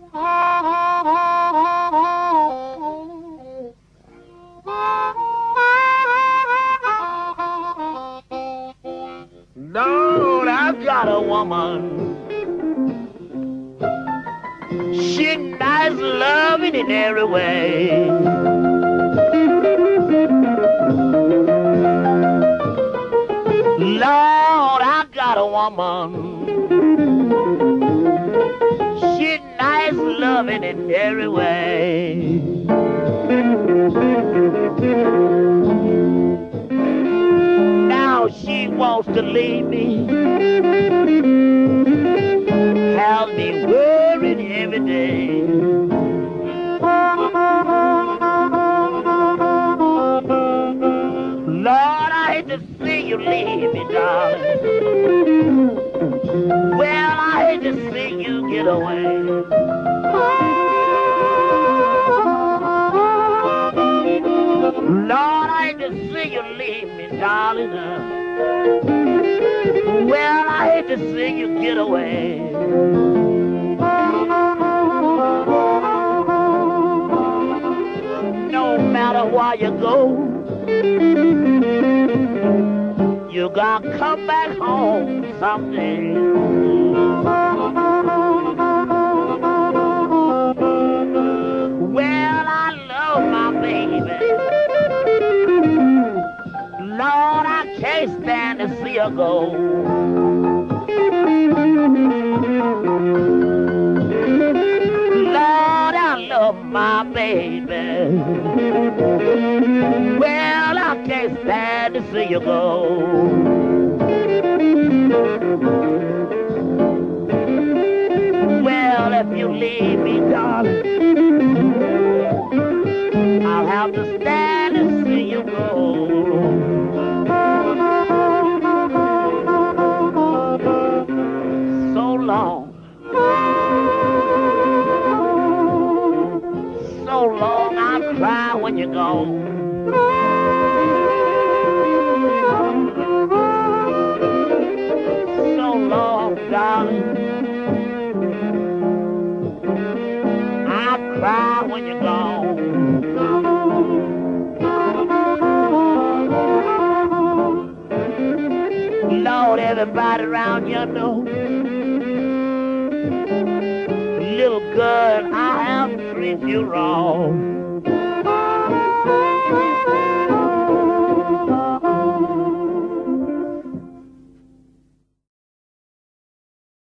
Lord, I've got a woman. She nice, loving in every way. Lord, I got a woman. She nice, loving in every way. Now she wants to leave me, has me worried every day. Lord, I hate to see you leave me, darling. Well, I hate to see you get away. Lord, I hate to see you leave me, darling. Well, I hate to see you get away. No matter where you go, you gotta come back home someday. Well, I love my baby. Lord, I can't stand to see her go. Lord, I love my baby. Well, I can't stand to see you go. Well, if you leave me, darling, I'll have to stand and see you go. So long. So long I'll cry when you're gone. So long, darling, I'll cry when you're gone. Lord, everybody around you know, little girl, I have treated you wrong.